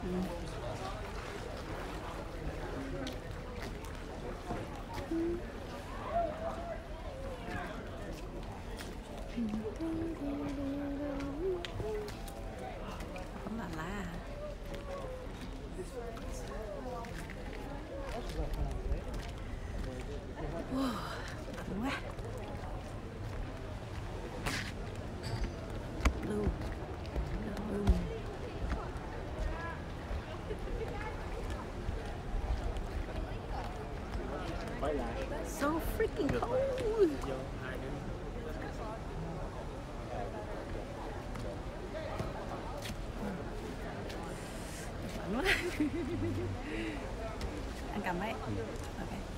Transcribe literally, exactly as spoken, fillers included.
Không là lá. Wow, lạnh quá. Blue. Blue. So freaking cold. Lạnh quá. Anh cầm đấy. Ok.